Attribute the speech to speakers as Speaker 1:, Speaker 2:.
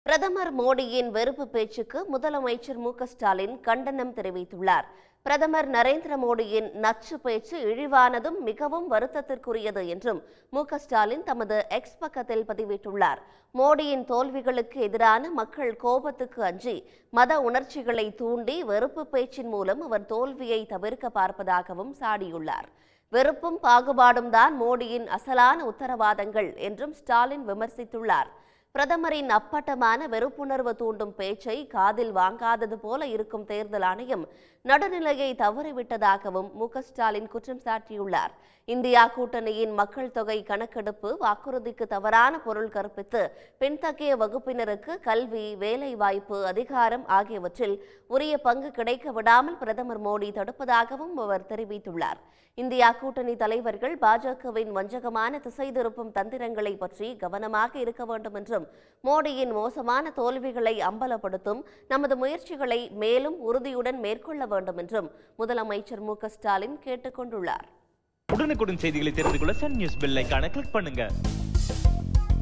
Speaker 1: பிரதமர் மோடியின் வெறுப்பு பேச்சுக்கு முதலமைச்சர் மு.க.ஸ்டாலின் கண்டனம் தெரிவித்துள்ளார். பிரதமர் நரேந்திர மோடியின் நச்சு பேச்சு இழிவானதும் மிகவும் வருத்தத்திற்குரியது என்றும் மு.க.ஸ்டாலின் தமது எக்ஸ் பக்கத்தில் பதிவிட்டுள்ளார். மோடியின் தோல்விகளுக்கு எதிரான மக்கள் கோபத்துக்கு அஞ்சி மத உணர்ச்சிகளை தூண்டி வெறுப்பு பேச்சின் மூலம் அவர் தோல்வியை தவிர்க்க பார்ப்பதாகவும் சாடியுள்ளார். வெறுப்பும் பாகுபாடும் தான் மோடியின் அசலான உத்தரவாதங்கள் என்றும் ஸ்டாலின் விமர்சித்துள்ளார். பிரதமரின் அப்பட்டமான வெறுப்புணர்வு தூண்டும் பேச்சை காதில் வாங்காதது போல இருக்கும் தேர்தல் ஆணையம் நடுநிலையை தவறிவிட்டதாகவும் மு.க.ஸ்டாலின் குற்றம் சாட்டியுள்ளார். இந்தியா கூட்டணியின் மக்கள் தொகை கணக்கெடுப்பு வாக்குறுதிக்கு தவறான பொருள் கற்பித்து பின்தங்கிய வகுப்பினருக்கு கல்வி, வேலைவாய்ப்பு, அதிகாரம் ஆகியவற்றில் உரிய பங்கு கிடைக்க விடாமல் பிரதமர் மோடி தடுப்பதாகவும் அவர் தெரிவித்துள்ளார். இந்தியா கூட்டணி தலைவர்கள் பாஜகவின் வஞ்சகமான திசை திருப்பும் தந்திரங்களை பற்றி கவனமாக இருக்க வேண்டும் என்றும் மோடியின் மோசமான தோல்விகளை அம்பலப்படுத்தும் நமது முயற்சிகளை மேலும் உறுதியுடன் மேற்கொள்ள வேண்டும் என்றும் முதலமைச்சர் மு.க.ஸ்டாலின் கேட்டுக் கொண்டுள்ளார்.
Speaker 2: உடனுக்குடன் செய்திகளை தெரிந்து கொள்ள சன் நியூஸ் பெல் ஐகானை கிளிக் பண்ணுங்க.